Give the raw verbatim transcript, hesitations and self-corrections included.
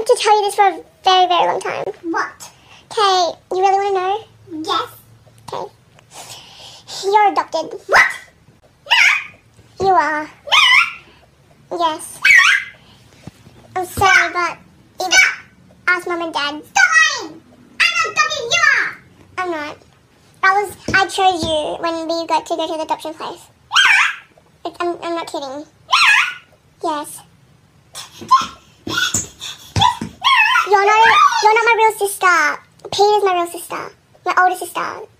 wanted to tell you this for a very, very long time. What? Okay, you really want to know? Yes. Okay. You're adopted. What? No. You are. No. Yes. I'm sorry, but either ask Mum and Dad. Stop lying. I'm adopted. You are. I'm not. I was. I chose you when we got to go to the adoption place. It, I'm. I'm not kidding. No. Yes. You're not. You're not my real sister. Peter's my real sister. My older sister.